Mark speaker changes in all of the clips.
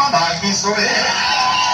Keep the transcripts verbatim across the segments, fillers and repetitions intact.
Speaker 1: mandar quem sou eu.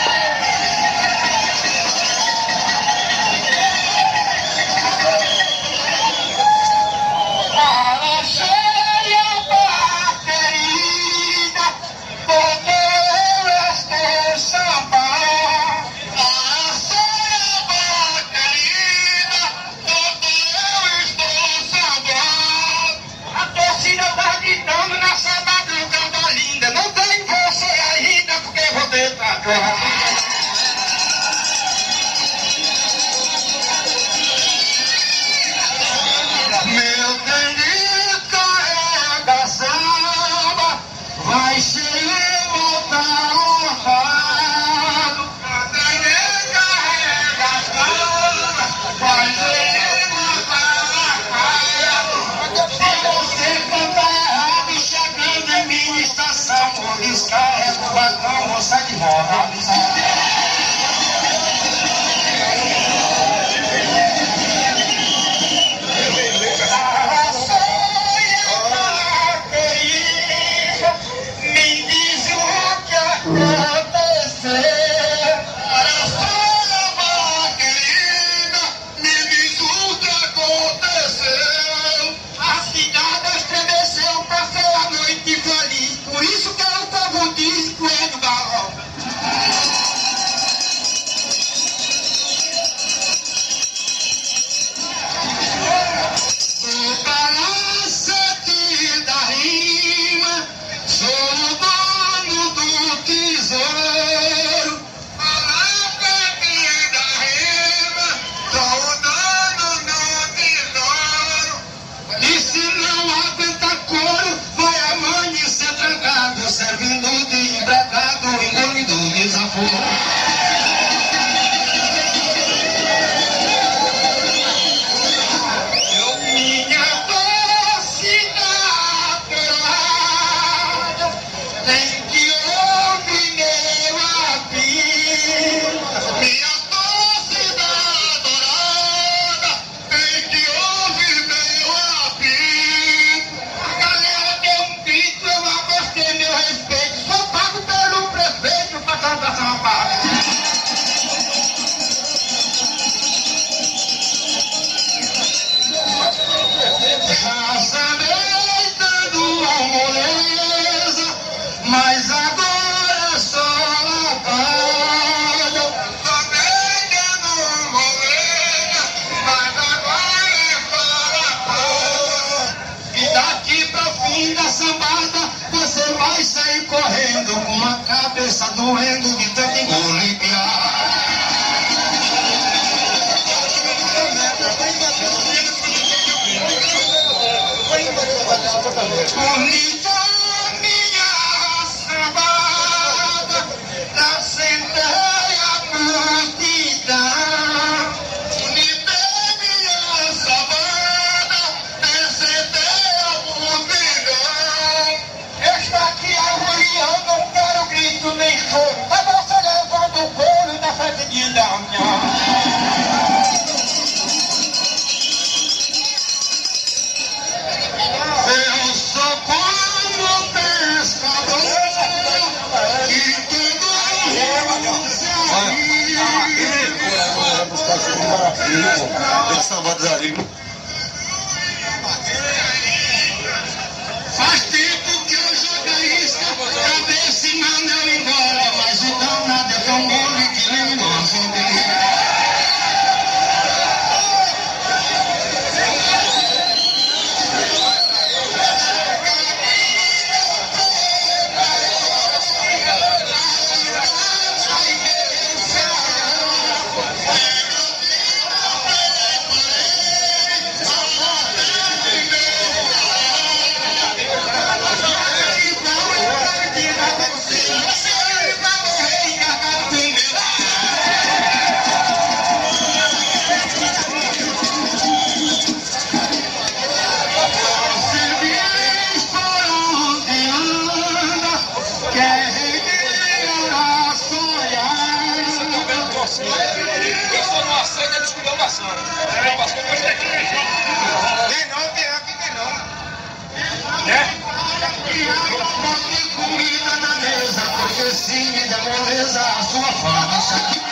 Speaker 1: Meu candido carrega samba, vai ser voltar honrado. Meu carrega samba, vai ser voltar honrado. Se você cantar errado, chegando em minha estação, vou descarrego o batom, moça de moda. Mas agora só apaga. Também dando moleza, mas agora é para. E daqui pra fim da sambada, você vai sair correndo com a cabeça doendo de tanto engolir. Bonita minha sambada, da centeia multidão. Bonita minha sambada, da centeia multidão. Esta aqui é o Julião, não quero grito nem choro. A moça levando o couro na frente de Damião. Faz tempo que eu jogo isca pra ver se manda eu embora, mas o danado é tão mole que nem não vender. Eu sou numa saída de esculhambação. Eu passo depois daqui. Tem não, tem aqui, tem não. Né? Comida na mesa. porque sim, me demoliza a sua fama.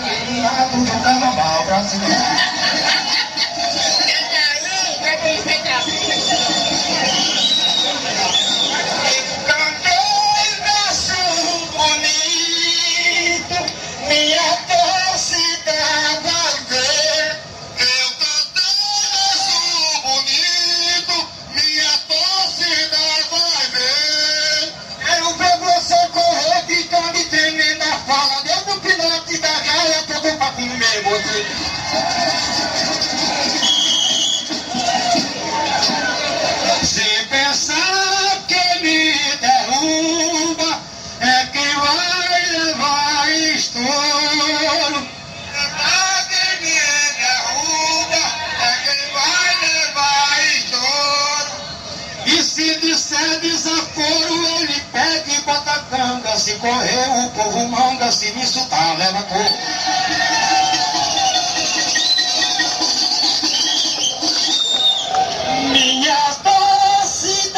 Speaker 2: Brasileiro.
Speaker 1: comer você. Se pensar que me derruba, é quem vai levar estouro. Pensar que me derruba, é quem vai levar estouro. E se disser desaforo, ele pega e bota canga. Se correr o povo manga, se me insultar leva cor. Minha doce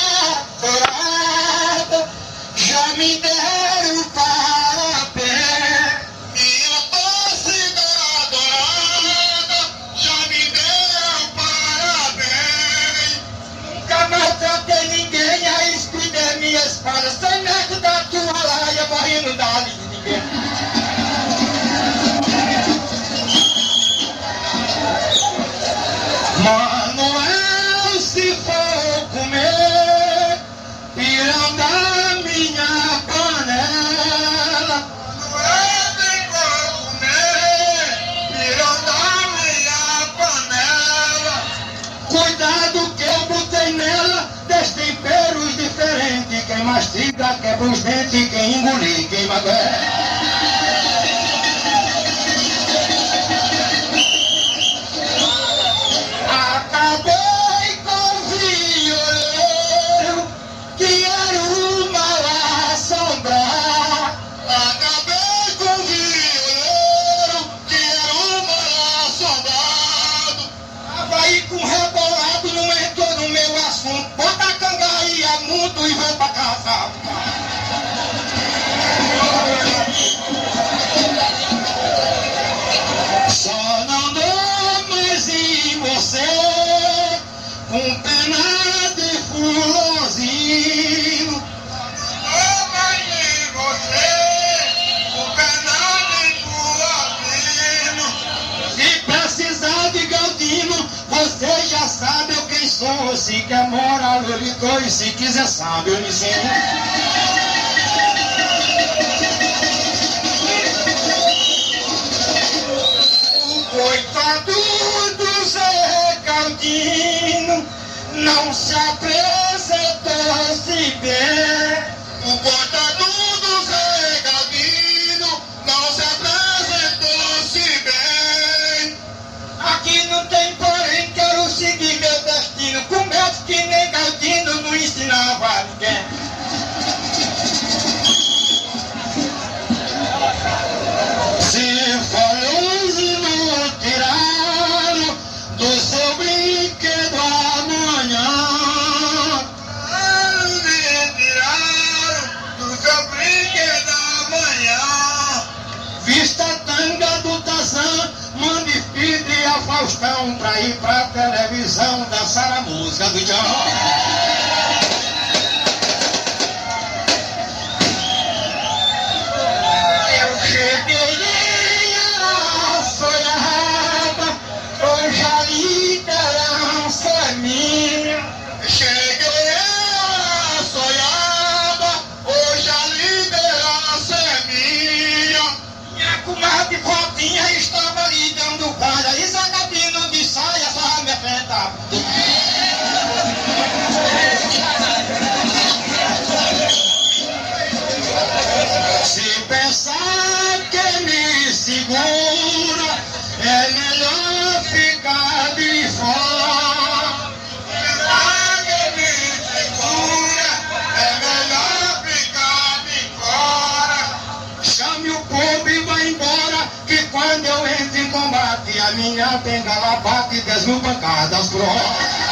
Speaker 1: dourada, já me deram parabéns. Minha doce dourada, já me deram parabéns. Nunca mais tratei ninguém, a escuta é minha espada. Sem medo da tua laia, morrendo da linha de ninguém. Manuel, se for comer pirão da minha panela. Manuel, se for comer pirão da minha panela. Cuidado que eu botei nela dez temperos diferentes. Quem mastiga quebra os dentes, quem engolir queima a guerra. Acabei com o violeiro, que era o mal assombrar. Acabei com o violeiro, que era o mal assombrado. Tava aí com rebolado, não entrou no meu assunto. Bota a cangaia mudo e vai pra casa. Só não dou mais em você, com pena de fulozinho. Não dou mais em você, com pena de fulozinho. Se precisar de Galdino, você já sabe eu quem sou. Se quer moral eu lhe dou, e se quiser sabe eu lhe ensino. Coitado do Zé Galdino, não se apresentou-se bem. O coitado do Zé Galdino não se apresentou-se bem. Aqui não tem porém, quero seguir meu destino. Com medo que nem Galdino não ensinava a ninguém. Se for do seu brinquedo amanhã, me tiraram do seu brinquedo amanhã. Vista a tanga do Tarzan, mande Fide a Faustão pra ir pra televisão dançar a música do Tchan. Cheguei a sonhada, hoje a liderança é minha. Minha comadre Cotinha estava ali dando palha, e Zé Galdino de saia só me afeta. Se pensar que me segura, é melhor ficar de fora. Quando eu entro em combate, a minha bengala bate dez mil pancadas por hora.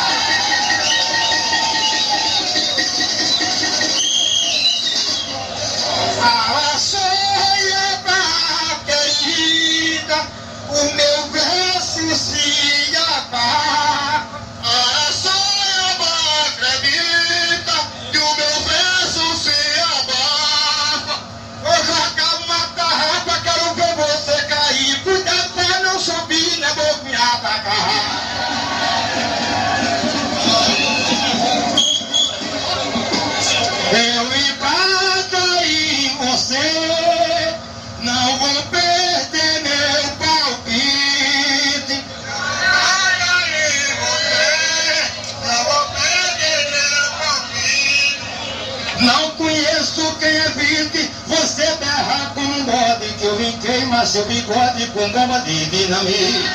Speaker 1: Fala, sonha pra querida, o meu verso se apaga. Fala, sonha pra acredita, que o meu verso se abafa. Hoje eu acabo uma tarrafa, quero ver você cair. Cuidado pra não subir, né, vou me atacar. Eu embato em você, não vou perder meu
Speaker 2: queimar seu bigode com goma de dinamite.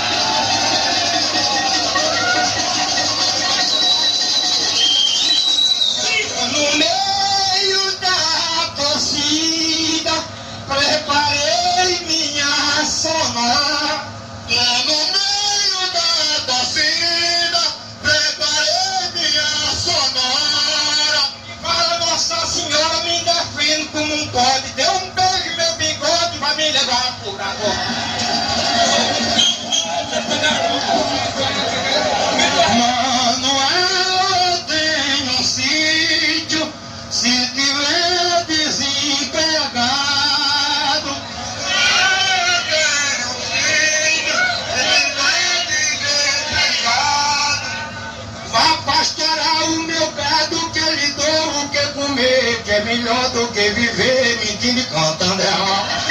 Speaker 2: No meio da torcida, preparei minha sonora. No meio da torcida, preparei minha sonora. Para Nossa Senhora me defendo como um pode. Deu um beijo em meu bigode, vai me levar por agora. Manoel, eu tenho um sítio, se tiver desempregado. Eu tenho um sítio, se tiver desempregado. Vá pastorar o meu gado, que eu lhe dou o que comer, que é melhor do que viver mentindo e cantando errado.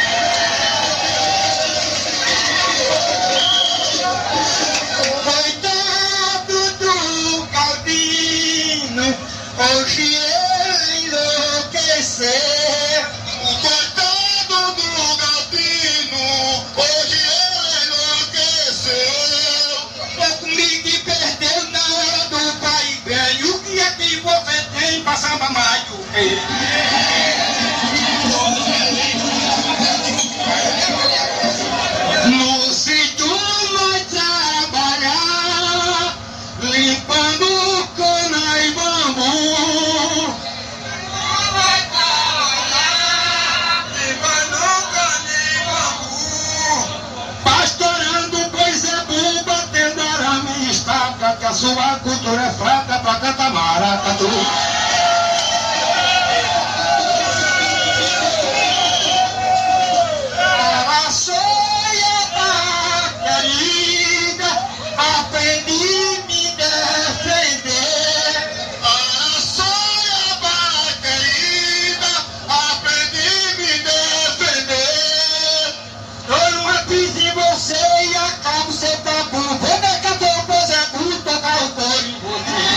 Speaker 2: Hoje ele enlouqueceu, o coitado do Galdino, hoje ele enlouqueceu. Foi comigo que perdeu na hora do pai ganho. O que é que você tem pra samba mais do que? No sítio vai trabalhar, limpando cana e bambu. Que a sua cultura é fraca pra cantar maracatu. A sonha da querida, aprendi a me defender. A sonha da querida, aprendi a me defender. Eu não repiso em você e acabo seu tabu. Vou decatar o Bozebu, tocar o coro em você.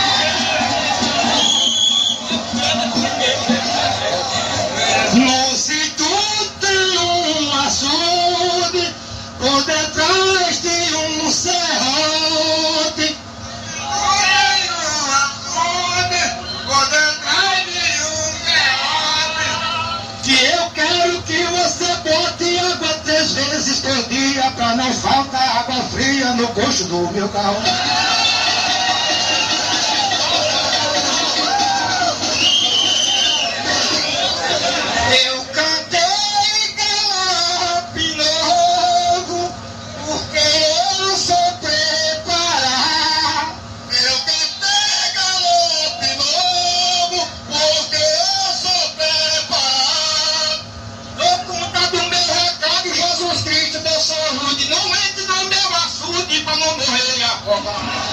Speaker 2: No sítio tem um açude, por detrás tem um serrote. Tem um açude, por detrás tem um serrote. Que eu quero que você bote água três vezes por dia, pra não faltar água fria no coxo do meu carro. Eu cantei galope novo, porque eu sou preparado. Eu cantei galope novo, porque eu sou preparado. Dou conta do meu recado, Jesus Cristo, deu saúde. Não entre no meu açude pra não morrer afogado.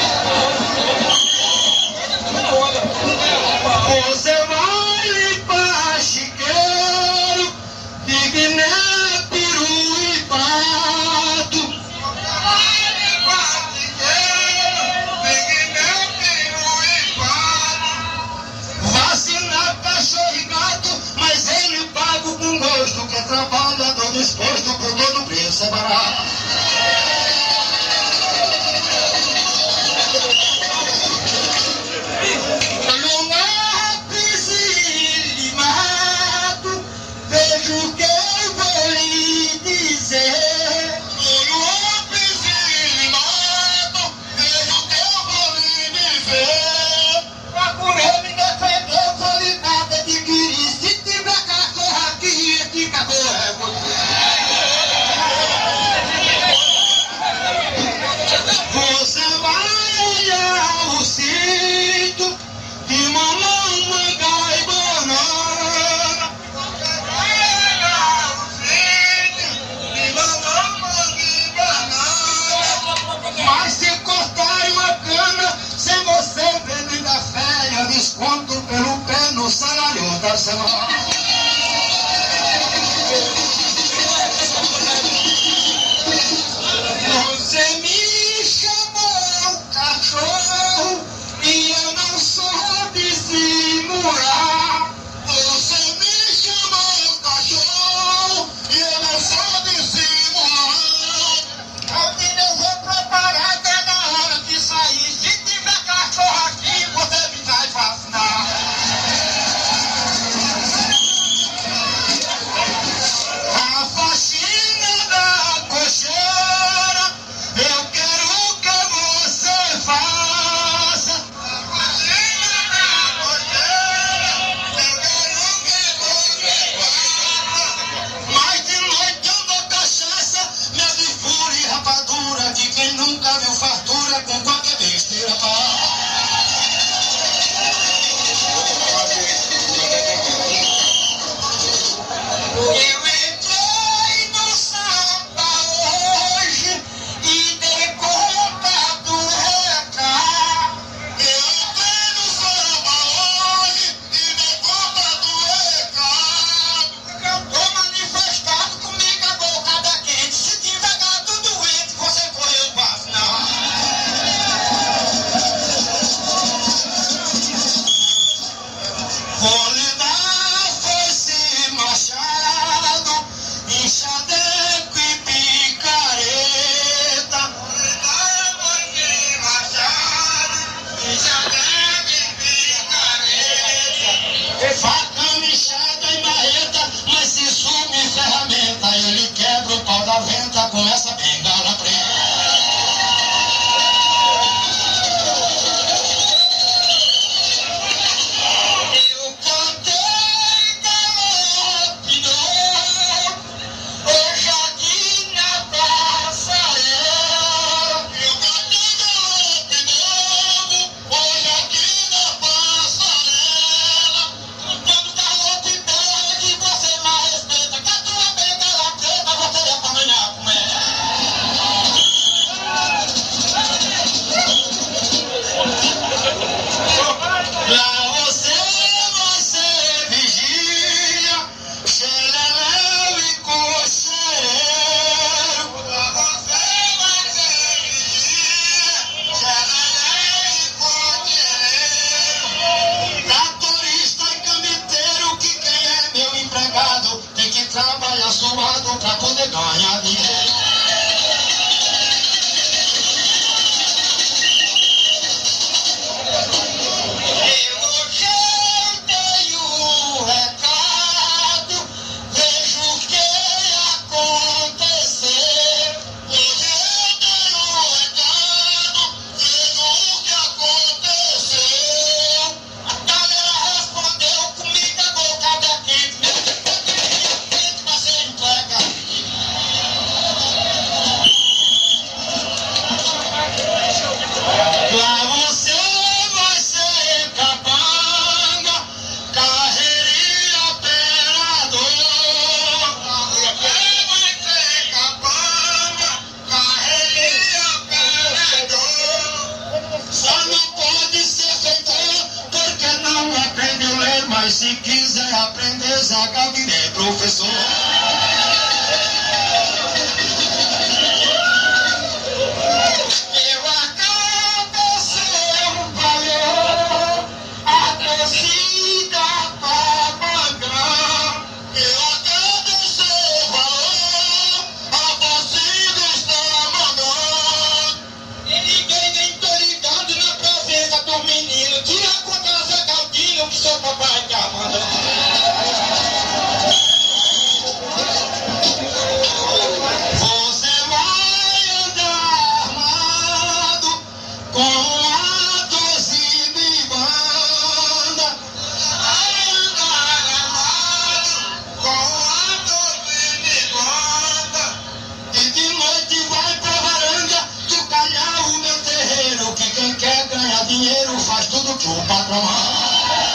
Speaker 2: Você vai limpar chiqueiro, digné, peru e pato. Você vai limpar chiqueiro, digné, peru e pato. Vacinar cachorro e gato, mas ele paga com gosto, que trabalha do disposto por todo preço é barato. Vejo o que eu vou lhe dizer. No lápis e mato, vejo o que eu vou lhe dizer. Pra comer me defender, foi ligado, adquirir. Se tiver cachorro aqui, esse cachorro é você. Você vai olhar o sítio de mamão, manga e banana. Mas se cortarem uma cana, sem você vendo da férias, desconto pelo pé no salário da semana. entrei no samba hoje e dei conta do recado.
Speaker 1: Eu entrei no samba hoje e dei conta do recado.
Speaker 2: Eu tô manifestado comigo a boca quente. Se tiver gato doente, você foi eu passo, não. Vou lhe dar foice machado, enxadeco e picareta.
Speaker 1: Vou lhe dar foice machado, enxadeco e picareta.
Speaker 2: Facão, enxada e marreta, mas se some ferramenta, ele quebra o pau da venta com essa bengala preta. Eu cantei galope novo, hoje aqui na passarela.
Speaker 1: Eu cantei galope novo, hoje aqui na passarela.
Speaker 2: Quando galope pede, você mais respeita, que a tua bengala preta você ia apanhar com ela. Lá você, você vigia, xeleléu e cocheiro.
Speaker 1: Pra você vai ser vigia, xerelé e coqueiro.
Speaker 2: Tratorista e camiteiro, que quem é meu empregado tem que trabalhar suado pra poder ganhar dinheiro. Eu dei o recado, vejo o que aconteceu.
Speaker 1: Hoje eu tenho um recado, vejo o que aconteceu.
Speaker 2: A galera respondeu comigo a boca da quente, meu Deus, quente vai ser entrega. Lá você vai ser capanga, carreirinha operador.
Speaker 1: Você vai ser capanga, carreirinha perdedor.
Speaker 2: Só não pode ser feitor, porque não aprende a ler, mas se quiser aprender, Zaga virei professor. Eu aconteceu, valeu, a torcida tá pagando.
Speaker 1: Eu agradecer o valor, a torcida está mandando.
Speaker 2: E ninguém nem tô ligado na presença do menino. Tira contra Zé Galdinho que seu papai tá mandando. Você vai andar armado com a torcida e banda.
Speaker 1: Vai andar armado, com a torcida e banda.
Speaker 2: E de noite vai pra varanda tucalhar o meu terreiro. Que quem quer ganhar dinheiro faz tudo que o patrão manda.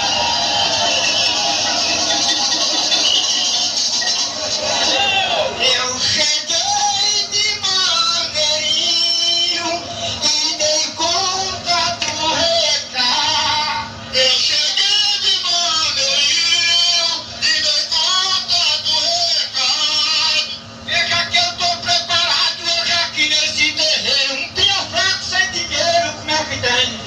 Speaker 2: Eu cheguei de mangueirinho e dei conta do recado.
Speaker 1: Eu cheguei de mangueirinho e dei conta do recado.
Speaker 2: Veja que eu tô preparado hoje aqui nesse terreiro. Um dia fraco sem dinheiro, como é que tem?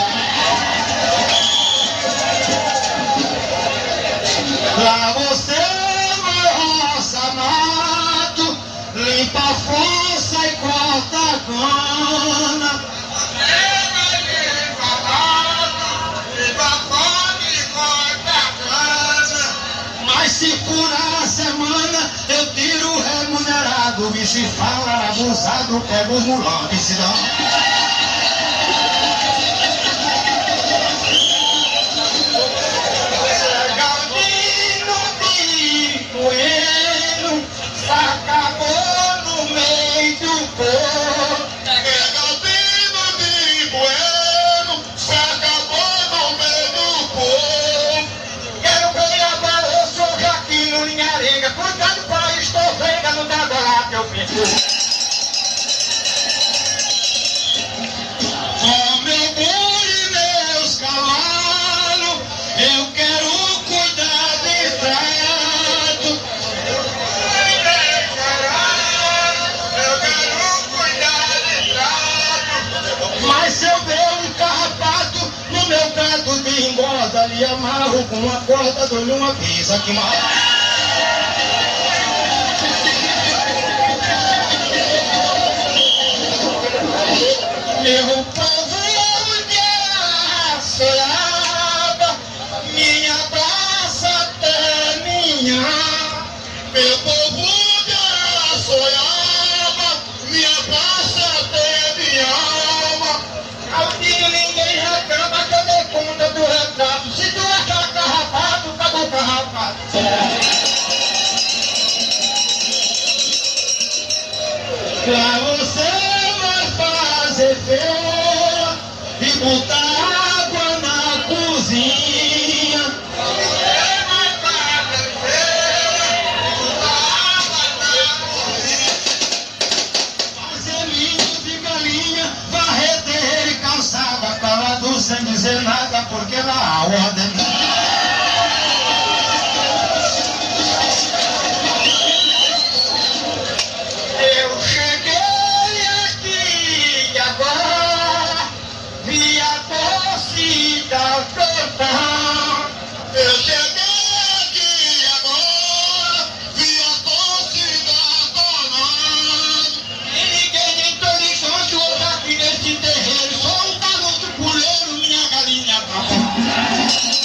Speaker 2: Lá você vai roça mato, limpa a fossa e corta a cana.
Speaker 1: Você vai limpar mato, limpa fome e corta cana.
Speaker 2: Mas se furar a semana, eu tiro o remunerado. E se falar abusado, pego o mulão de cidadão. Galdino de Bueno, acabou no meio do povo.
Speaker 1: Galdino de Bueno, se acabou no meio do povo.
Speaker 2: Quero ver agora, eu sou Jaquino Linharenga. meu filho. Com meu boi e meus cavalos, eu quero cuidar de trato.
Speaker 1: Eu quero cuidar de trato.
Speaker 2: Mas se eu ver um carrapato no meu prato de engorda, lhe amarro com uma corda, dou-lhe uma pisa que mata. Meu povo de Açoiaba, minha praça até minha.
Speaker 1: Meu povo de Açoiaba, minha praça até minha alma.
Speaker 2: Altinho, ninguém reclama que eu dei conta do retrato. Se tu achar carrapato, acabou o carrapato. Pra você vai fazer feira e botar água na cozinha.
Speaker 1: Você vai fazer feira e botar água na cozinha.
Speaker 2: Fazer ninho de galinha, varredeira e calçada, calado sem dizer nada, porque lá a ordem. Eu cheguei aqui agora, vi a torcida cantar.
Speaker 1: Eu cheguei aqui agora, vi a torcida tornando.
Speaker 2: E ninguém nem tô lixando hoje aqui nesse terreiro. Só um garoto puleiro, minha galinha tá.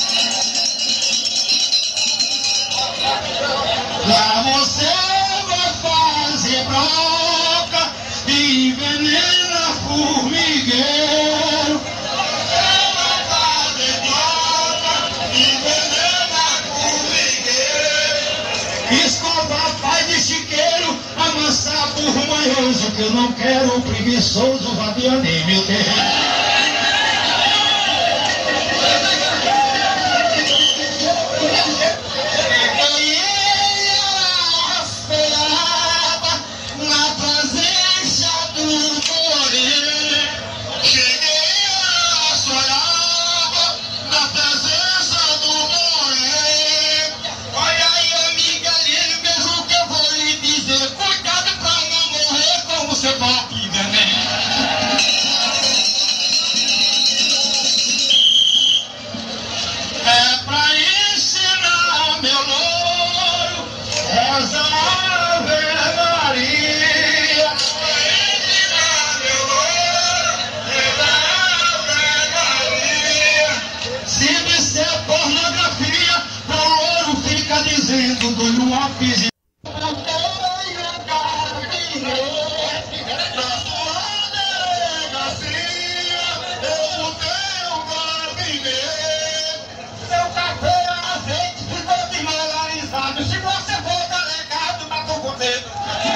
Speaker 2: Lá você vai fazer broca e envenena formigueiro.
Speaker 1: Você vai fazer droga e venena formigueiro.
Speaker 2: Escovar pai de chiqueiro, amassar burro manhoso, que eu não quero preguiçoso, vadianei meu terreno. Ganhei a Açoiaba na presença do Moreno.
Speaker 1: Cheguei a Açoiaba, na presença do moreno.
Speaker 2: Olha aí, amiga Lili, veja o que eu vou lhe dizer. Cuidado pra não morrer como você tá aqui, neném. É pra ensinar meu louro, reza a Ave Maria.
Speaker 1: Ensinar meu louro, rezar a Maria.
Speaker 2: Se disser pornografia, o louro fica dizendo, dou-lhe uma pisa.
Speaker 1: Na sua delegacia, eu botei o gabinete.
Speaker 2: Seu café é azeite ficou desmoralizado. Se você for delegado, matou com medo.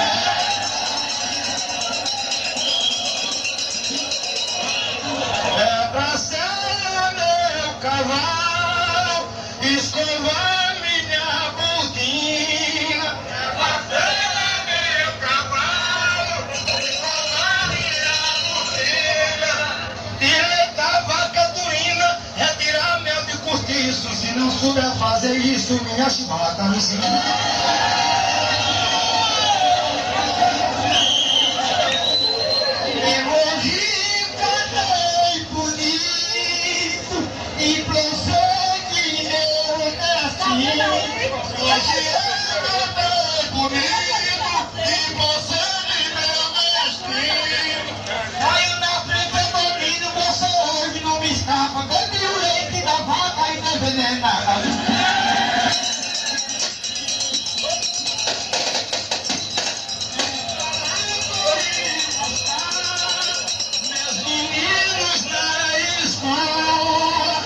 Speaker 2: É pra ser meu cavalo, escovar minha botina.
Speaker 1: É pra ser meu cavalo, escovar minha buzina.
Speaker 2: Direito da vaca turina, retirar mel de cortiço. Se não souber fazer isso, minha chibata me ensina. E hoje cantei bonito e prossegue meu destino.
Speaker 1: Hoje eu cantei bonito e você me meu destino.
Speaker 2: Saiu na frente do domínio, você hoje não me escapa. Bebe o leite da vaca e não envenenada. Meus meninos na escola,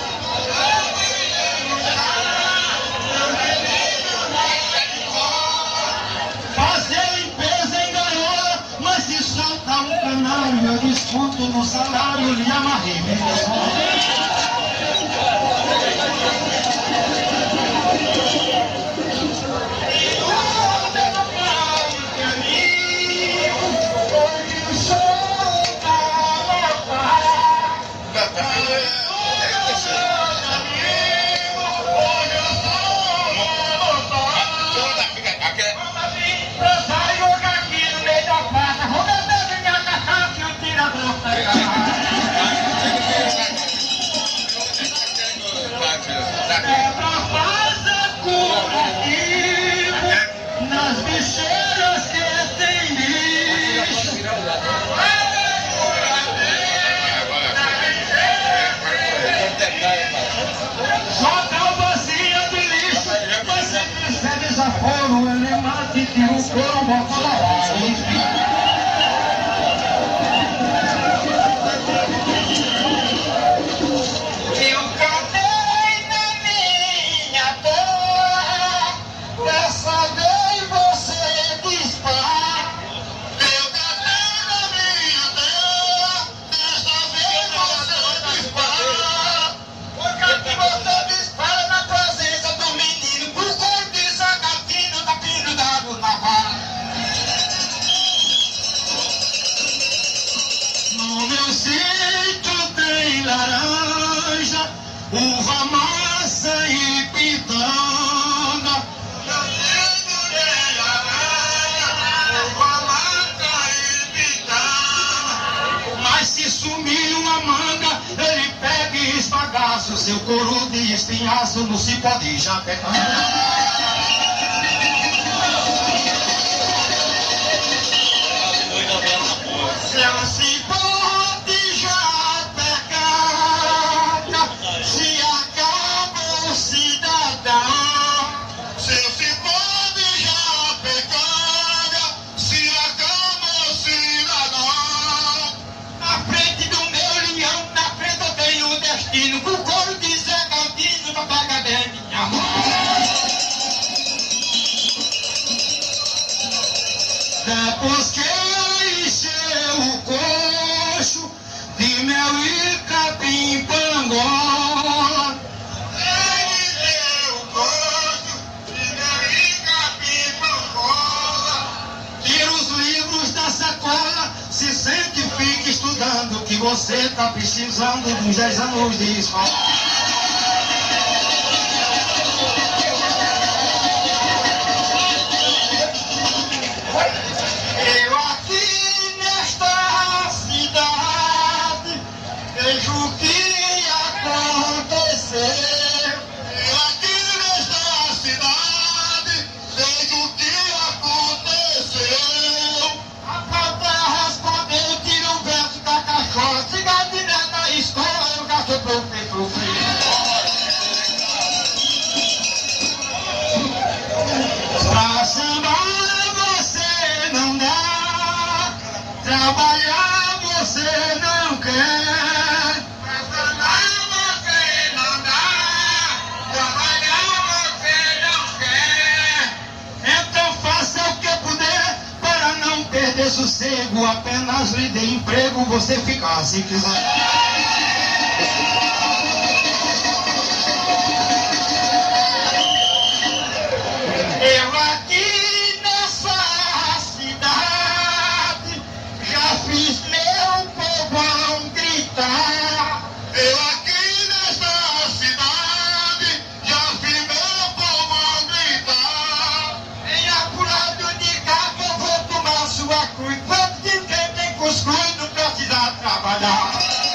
Speaker 2: fazer limpeza em gaiola, mas se soltar um canário, eu desconto no salário, lhe amarrei minha lixeiras que tem lixo. Joga vazia de lixo, você percebe desaforo, ele mata e tira o couro, bota lá.
Speaker 1: Eu cantei na minha terra, dessa vez você dispara. Eu cantei na minha terra, dessa vez você dispara. Por que você dispara na presença do menino, por cor de sagatino, tá pendurado na vara?
Speaker 2: No meu sítio tem laranja, uva, massa e pitanga.
Speaker 1: Eu segurei a ranha, uva, mata e pitanga.
Speaker 2: Mas se sumir uma manga, ele pega e esbagaça o seu couro de espinhaço no cipó de Japecanga.
Speaker 1: Seu cipó de Japecanga, se acaba o cidadão. Seu cipó de Japecanga, se acaba o cidadão. Na frente do meu leão, na frente eu tenho o destino, com couro de Zé Galdino, pra pegar bem minha mão.
Speaker 2: Depois que encheu o coxo de mel e capim pangola,
Speaker 1: Ele deu o gosto de mel e capim pangola.
Speaker 2: tira os livros da sacola, se sente e fica estudando, que você tá precisando de uns dez anos de escola.
Speaker 1: Eu aqui nesta cidade vejo o que aconteceu. Eu aqui nesta cidade vejo o que aconteceu. A falta respondeu, tira o verso da cachola. Se gardiner na escola, eu gasto professor frio.
Speaker 2: Pra sambar você não dá, trabalhar você não quer.
Speaker 1: Pra trabalhar você não dá, trabalhar você não quer.
Speaker 2: Então faça o que puder para não perder sossego, apenas lhe dê emprego, você ficar se quiser.
Speaker 1: Eu aqui nessa cidade já fiz meu povão gritar. Eu aqui nessa cidade já fiz meu povão gritar. Em apurado de cá que eu vou tomar sua cruz. Quanto de quem tem cuscuz não precisa trabalhar.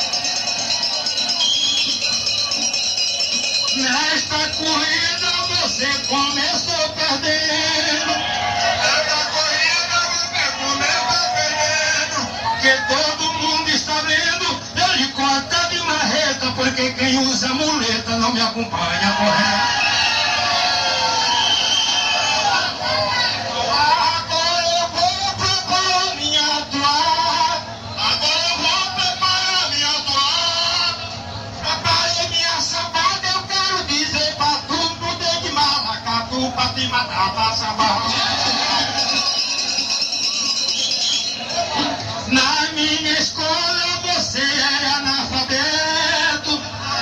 Speaker 2: Nesta corrida você começou perdendo,
Speaker 1: Essa corrida você começa perdendo.
Speaker 2: que todo mundo está vendo. Ele corta de marreta, porque quem usa muleta não me acompanha correto.
Speaker 1: Agora eu vou preparar minha toalha. Agora eu vou preparar minha toalha. Preparei minha sambada, eu quero dizer pra tu, não tem de maracatu pra te matar pra sambar.
Speaker 2: Na minha escola você é analfabeto,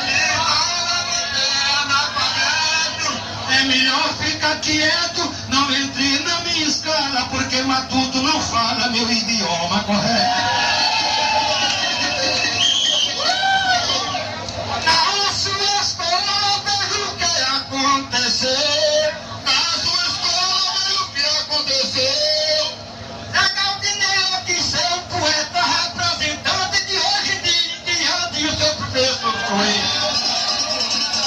Speaker 2: é melhor ficar quieto, não entre na minha escala, porque matuto não fala meu idioma correto.
Speaker 1: Na sua escola eu vejo o que aconteceu. Na sua escola eu vejo o que aconteceu. Zé Galdinei quis ser um poeta representante de hoje de diante e o seu professor foi.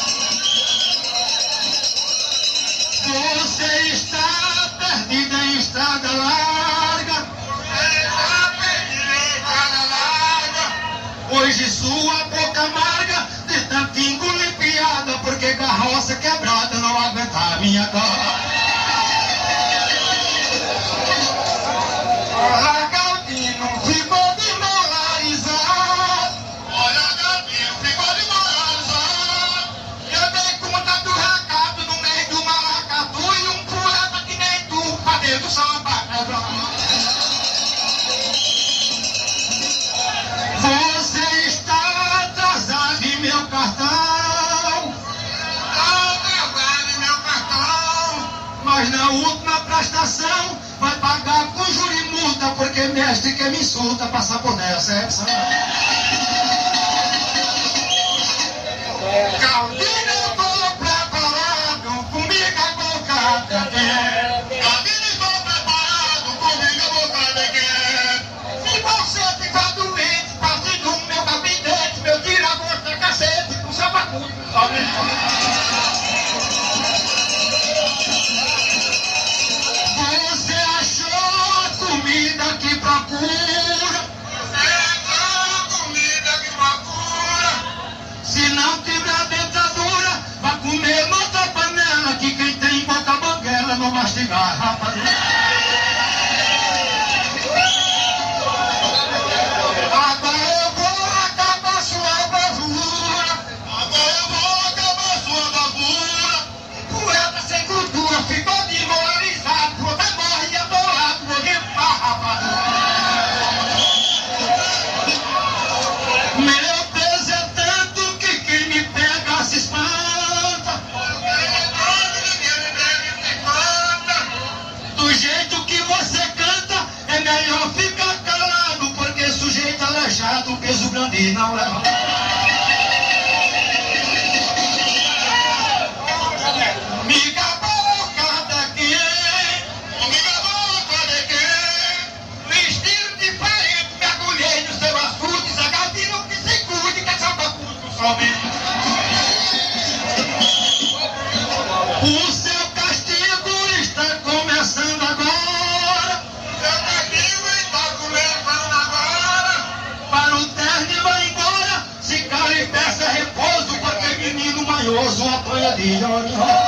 Speaker 2: Você está perdida em estrada larga, hoje sua boca amarga de tanto engolir piada, porque carroça quebrada não aguenta a minha cara. Olha, Galdino ficou desmoralizado. Olha, Galdino ficou desmoralizado. Eu dei conta do recado no meio do maracatu e um poeta que nem tu, pra dentro do samba. Você está atrasado em meu cartão. Atrasado em meu cartão. Mas na última prestação vai pagar com juro e multa, porque mestre que me insulta passa por decepção. Galdino, eu tô preparado, comigo a bocada quer. Galdino, estou preparado, comigo a bocada quer. Se você ficar doente, passe no meu gabinete, meu tira-gosto é cacete, com sapacudo. Você achou a comida que procura? Você achou a comida que procura? Se não tiver dentadura, vai comer noutra panela, que quem tem boca banguela não mastigar, rapaz. Agora eu vou acabar sua bravura. Agora eu vou acabar sua bravura. Poeta sem cultura ficou desmoralizado. Você morre adorado, morreu pra rapaz. Meu peso é tanto que quem me pega se espanta. Do jeito que você canta, é melhor ficar calado, porque sujeito aleijado, peso grande não leva. Miga a boca de quem? Miga a boca de quem? No estilo diferente, mergulhei no seu açude, Zé Galdino que se cuide, que é só bacudo somente. O seu castigo está começando agora. O seu castigo está começando agora. Para o terno e vai embora. Se cala e peça repouso, porque menino manhoso apanha de hora em hora.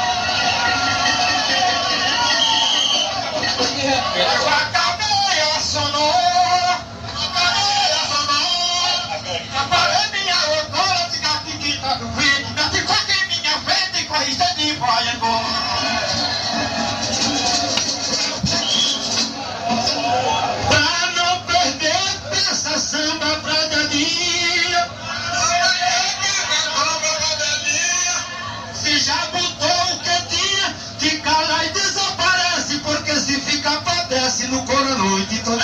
Speaker 2: Eu acabei a sonora. Acabei a sonora. Aparei minha outora, de gatiguita do vídeo. Não ficou aqui em minha frente, com a rista de vai embora. Pra não perder, peça samba pra Dadinha. Se já botou o que tinha, fica lá e desaparece, porque se fica padece no coro a noite toda.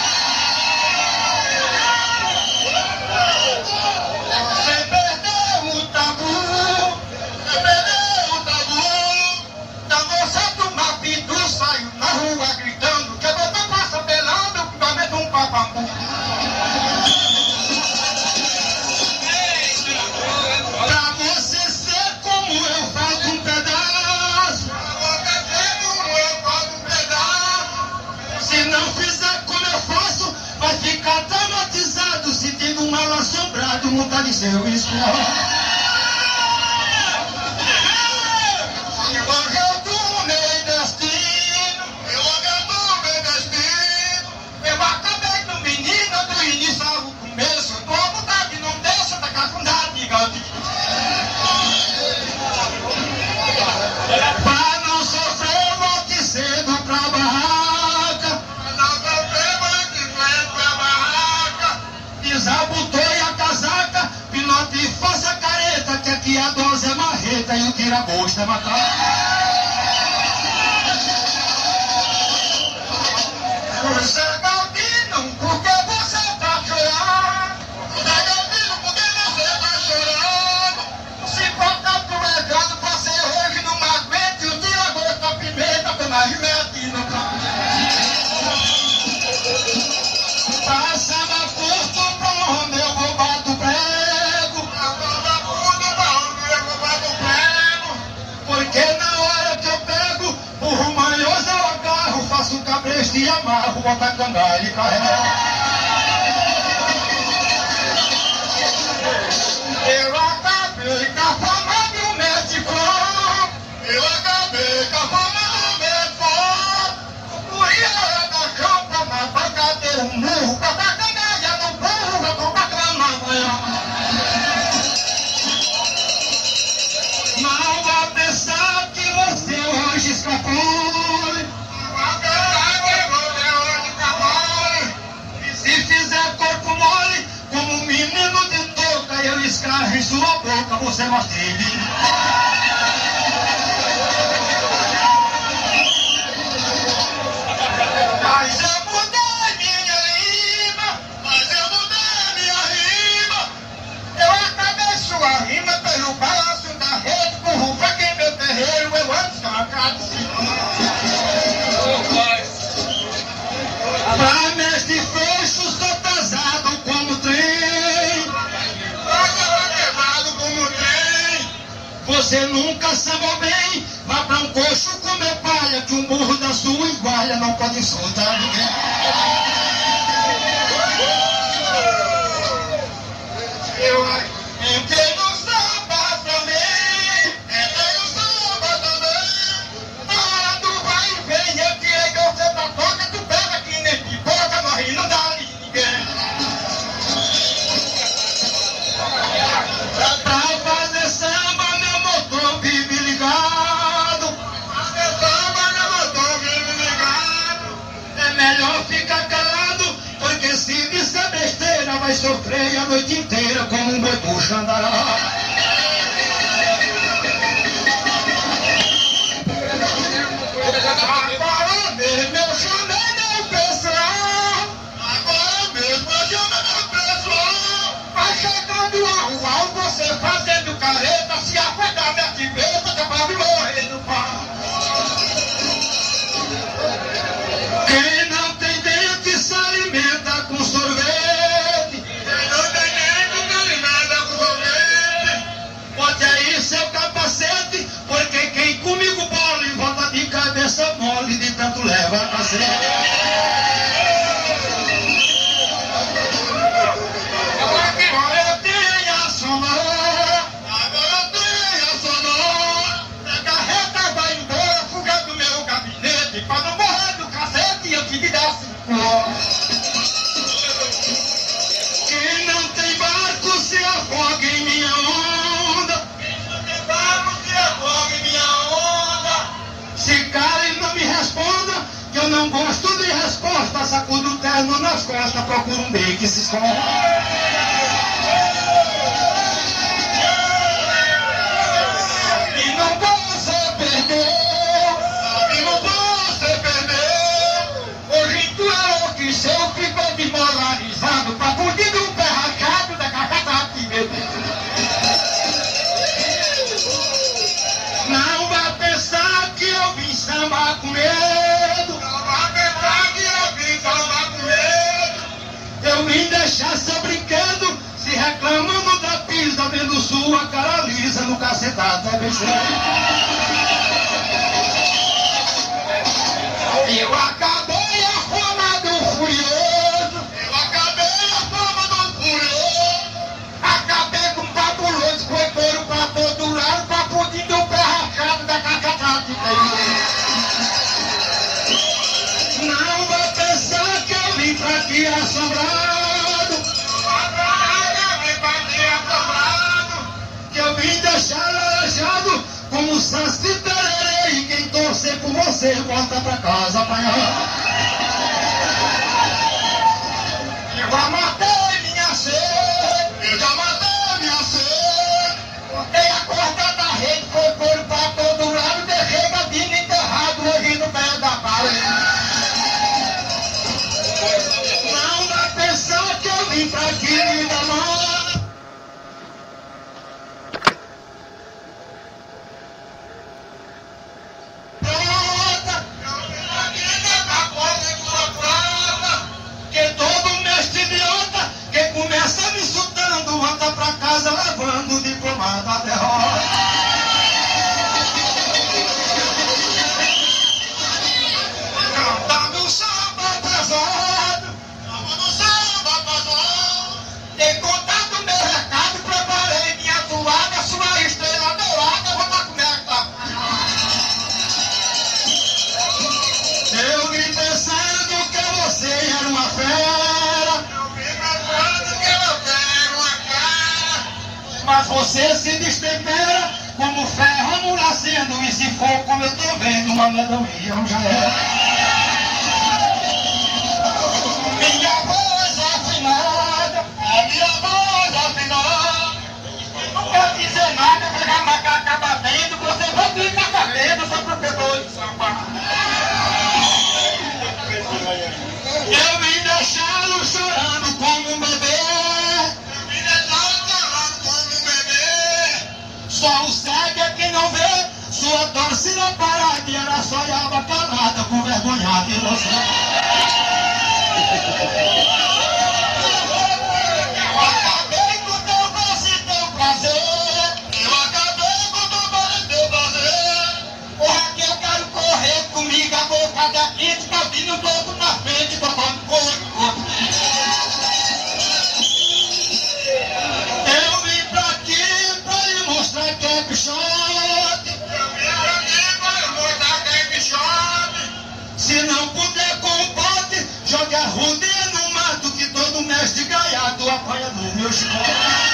Speaker 2: Você perdeu o tabu, você perdeu o tabu. Da moça do Mapitu saiu na rua gritando que eu vou passar pelando, que vai meter um papambu. Pra você ser como eu faço um pedaço. Pra você ser como eu faço um pedaço. Se não fizer como eu faço, vai ficar traumatizado, sentindo um mal assombrado, montar de seu escuro. Eu aguentumei destino, eu aguentumei destino. Eu acabei com menina do início ao começo. Tua vontade não deixa, tá cacundado, Galdino. Pra não sofrer, volte cedo pra barraca. Pra não sofrer, volte cedo pra barraca. Desabotou e a casaca, pilote e faça careta, que aqui a dose é marreta e o tira-gosto é matar. Zé Galdino, por que você tá chorando? Zé Galdino, por que você tá chorando? Se botar pro medano, você hoje não aguenta e o tira-gosto da pimenta pela remete no carro. Passava curto pra onde eu vou bato prego. Passava curto pra onde eu vou bato prego. Porque na hora que eu pego, burro manhoso eu agarro, faço um cabelo. besta e amarro, bota cangalha e carrega. Eu acabei com a fama do médico.
Speaker 1: Eu acabei com a fama do médico.
Speaker 2: O ia da campa na bagadeira, um murro, bota cangalha no burro, com bacana na manhã. Não vá pensar que você hoje escapou.
Speaker 1: Não vai pensar que você hoje escapou.
Speaker 2: E se fizer corpo mole, como um menino de touca, eu escarro em sua boca, você mastigue.
Speaker 1: Mas eu mudei minha rima. Mas eu mudei minha rima.
Speaker 2: Eu acabei sua rima pelo balanço da rede, burro pra quem meu terreiro, eu ando sacado sim. Pra mestre fecho, sou pesado como trem.
Speaker 1: Pesado como trem.
Speaker 2: Você nunca sambou bem, vá pra um coxo comer palha, que um burro da sua igualha não pode soltar ninguém.
Speaker 1: Eu entrei no samba também. Entrei no samba também.
Speaker 2: Na hora do vai e vem, eu tirei você da toca, tu pega que nem pipoca, morre, não dá ali ninguém. Pra fazer samba, meu motor vive ligado.
Speaker 1: Fazer samba, meu motor vive ligado.
Speaker 2: É melhor ficar calado, porque se disser besteira, vai sofrer a noite inteira como um boi puxa andará. Agora mesmo eu chamei meu pessoal.
Speaker 1: Agora mesmo eu chamo meu pessoal.
Speaker 2: Vai chegando a rua, você fazendo careta, se afogar minha cabeça, capaz de morrer no pau. Quem não tem dente se alimenta com sorvete.
Speaker 1: Quem não tem dente se alimenta com sorvete.
Speaker 2: Bote aí seu capacete, porque quem comigo bola e volta de cabeça mole, de tanto leva a cacete. Agora que eu tenho a sonora,
Speaker 1: Agora eu tenho a sonora.
Speaker 2: a carreta vai embora, fuga do meu gabinete, pra não morrer do cacete eu te desse um. Quem não tem barco se afoga em minha onda.
Speaker 1: Barco se afoga em minha onda.
Speaker 2: Se cala e não me responda, que eu não gosto de resposta. Sacudo o terno nas costas, procuro um bem que se esconda. E não você perdeu,
Speaker 1: E não você perdeu.
Speaker 2: hoje tu enlouqueceu, ficou desmoralizado, pra fugir do pé rachado da cacata que meu Deus. Não vai pensar que eu vim sambar com medo.
Speaker 1: Não vai pensar que eu vim salvar com medo.
Speaker 2: Eu vim deixar seu brinquedo, se reclamando da pista, vendo sua cara lisa no cacetado, é besteira. Eu acabei a fama do furioso,
Speaker 1: Eu acabei a fama do furioso.
Speaker 2: acabei com o fabuloso, foi couro pra todo lado, pra fugir do pé rachado da cacatá que tem. Não vai pensar que eu vim pra te assombrado,
Speaker 1: Eu vim pra te assombrado.
Speaker 2: que eu vim deixar aleijado como o Saci Tererê, e quem torcer por você volta pra casa apanhar. Eu já matei minha sede,
Speaker 1: Eu já matei minha sede.
Speaker 2: cortei a corda da rede, foi couro pra todo lado, deixei gatinho enterrado hoje no pé da parede. Não dá pensar que eu vim pra aqui me damar. Prota,
Speaker 1: Eu vim aqui nessa coisa em sua prova.
Speaker 2: que todo mestre idiota, que começa me insultando, anda pra casa levando o diploma da derrota. Cantando samba. Mas você se destempera como ferro amolacendo. E se for como eu tô vendo, uma melodia já é. Minha voz afinada, a minha voz afinada, não quer dizer nada, pegar macaca batendo, você vai ficar cabendo, sou protetor de samba. Eu me deixaram chorando como um bebê, eu me deixaram chorando como um bebê. Só o cego é quem não vê, sua torcida parada e ela só olhava calada, com vergonha de você. Eu acabei com teu doce e teu prazer, eu acabei com teu doce e teu prazer. Porra que eu quero correr comigo, a boca daqui, de cabinho todo na frente, tocando corpo. Eu vim pra aqui pra lhe mostrar que é bichote. Eu vim aqui pra lhe mostrar que é bichote. Se não puder com o pote, jogue a rude no mato, que todo mestre gaiado apanha no meu chicote.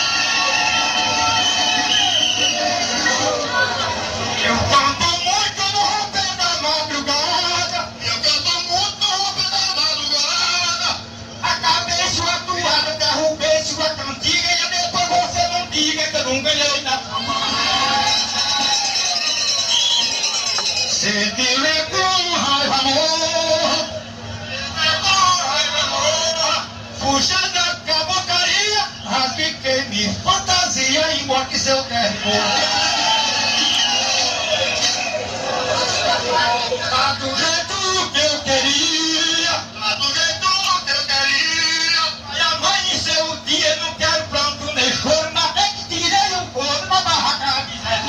Speaker 2: Eu canto muito no romper da madrugada, eu canto muito no romper da madrugada. Acabei sua toalha, derrubei sua cantiga, e depois você não diga que eu não ganhei na cama. Se te vê com raiva, amor, puxa da cabocaria, rasgue, queime, fantasia e emboque seu terror. Tá do jeito que eu queria, tá do jeito que eu queria. E amanheceu o dia, não quero pranto nem choro, mas até que tirei um couro na barraca de Zé.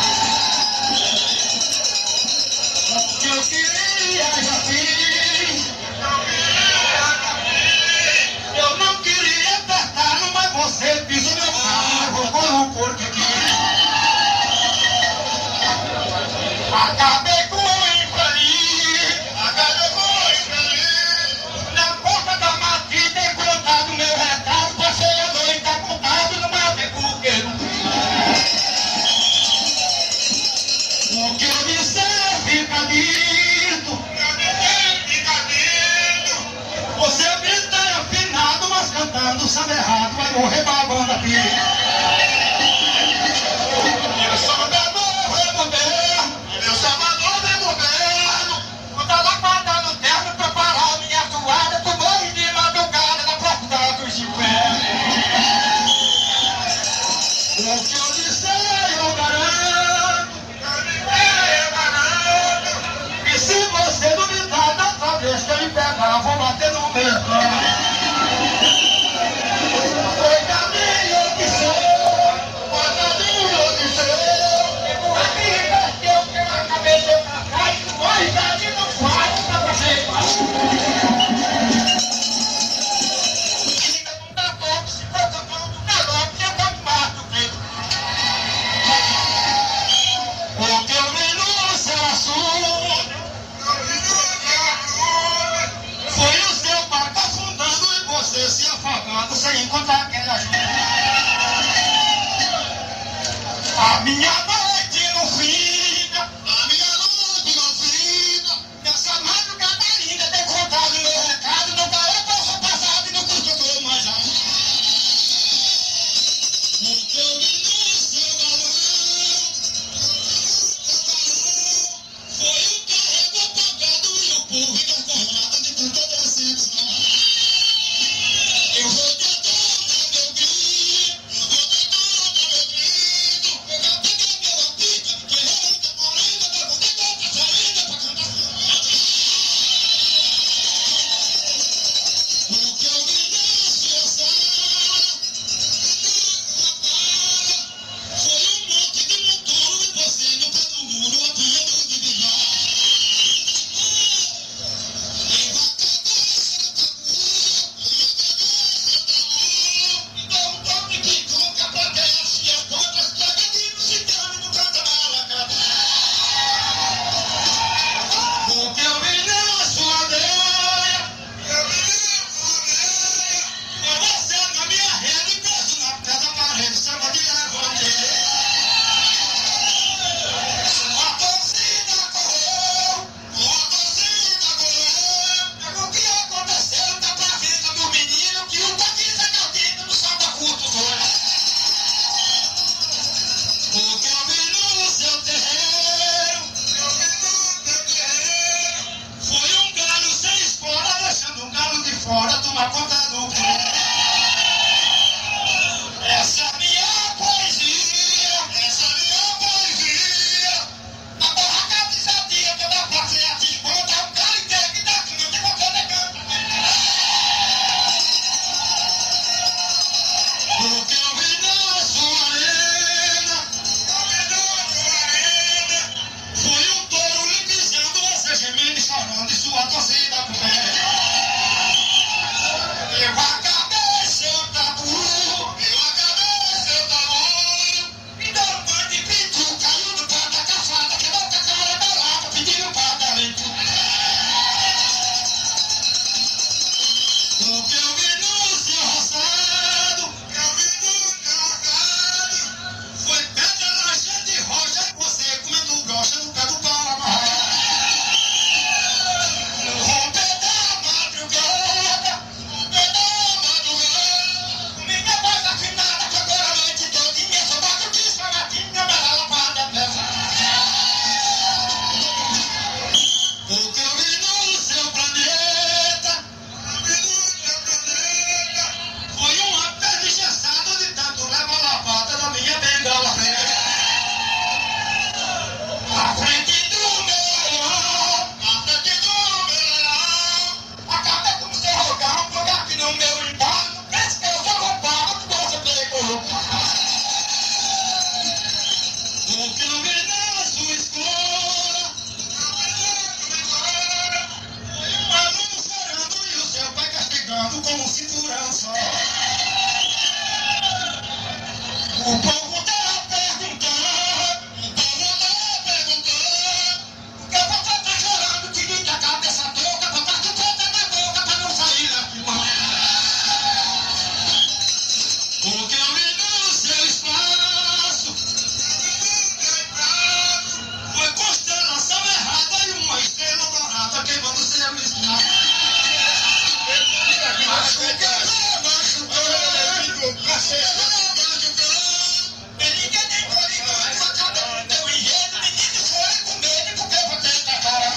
Speaker 2: O que eu queria já fiz, eu não queria apertar, mas você pisou meu carro com o corpo aqui. Acabei com o infeliz, acabei com o infeliz. Na porta da matita encontrado meu recado, passei a noite apontado no meu coqueiro. O que eu disser fica dito, o que eu disser fica dito. Você grita afinado, mas cantando samba errado, vai morrer babando a pilha. Eu sou dador, eu moderno, meu salvador é moderno. Eu tava guardando o terno, preparar minha toalha, tu morre de madrugada na porta do inferno. O que eu disser eu garanto, eu disser eu garanto. E se você duvidar da outra vez que eu lhe pegar, vou bater no meu plano. Coitadinho eu que sou, coitadinho eu que sou. Sem encontrar quem ajuda. A minha noite não fica, a minha noite não fica. Nessa madrugada linda tem contado meu recado, não parei para o passado e não custou mais já. O que eu vi no seu balão foi o carrego apagado e o povo encarcorado de tanta decepção. Eu vou te toma conta do pé. Essa minha poesia, essa minha poesia, na barraca de sadia, toda a plateia te conta, o cara inteiro que dá aqui, não tem qualquer negante. Porque eu vi na sua arena, eu vi na sua arena, foi um touro lhe dizendo, você gemendo e chorando, e sua torcida por pé. Eu acabei seu tabu, eu acabei seu tabu, me deu um banho de pitu, caiu no pé da cafada, quebrou com a cara da lata, pediu pra talento. O que eu vi no seu roçado, eu vi no seu roçado, foi pedra na cheia de rocha, e você comendo brocha no pé do pau amarrado. No romper da madrugada, no romper da madrugada, minha voz afinada, que agora a noite todinha, só bate o que esfagatinha, mas ela para a peça. O que eu vi no seu planeta, eu vi no seu planeta, foi uma perna engessada de tanto leva a lavada da minha bengala velha. À frente do meu leão, à frente do meu leão, acabei com o seu rogão, foi aqui no meu embalo, pensa que eu sou roubado, que você pegou. O que eu vi na sua escola, foi um aluno chorando e o seu pai castigando como segurança. O povo tá perguntando, o povo tá perguntando, por que você tá chorando, que grita a cabeça toda, pra baixo conta na boca, pra não sair daqui. O que eu vi no seu espaço, foi constelação errada e uma estrela dourada queimando seu espaço. Machucou, machucou, machucou. Ninguém tem cor e não sua cabeça no teu enredo, menino foi com medo porque você tá cara.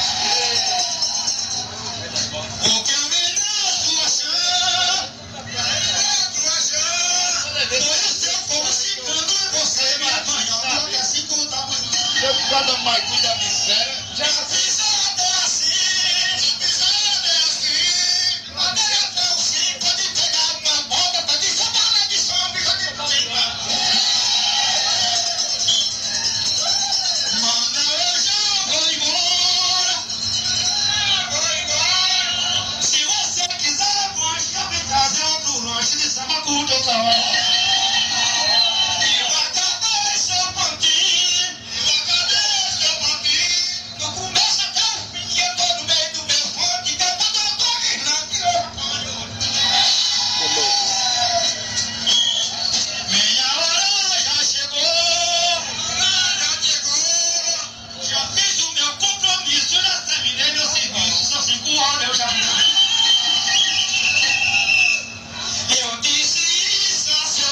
Speaker 2: O que eu vi na sua chão, sua chão, foi o seu povo chegando e você me apanhando até cinco da manhã.
Speaker 1: Eu cada mais cuida de sério.
Speaker 2: Já fiz até assim, já fiz até assim, até até o fim, pode pegar uma bola, tá de semana de sombra, já de cima. Mano, eu já vou embora, vou embora. Se você quiser, pode me trazer outro lanche de samba curto outra hora. Eu acabei seu pontinho, eu acabei seu pontinho. Do começo até o fim, eu tô no meio do meu fonte, cantando eu tô guirlando e eu apanho. Minha hora já chegou, já chegou. Já fiz o meu compromisso, já terminei meu serviço, são cinco horas eu já vou. Eu disse isso assim.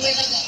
Speaker 1: buena.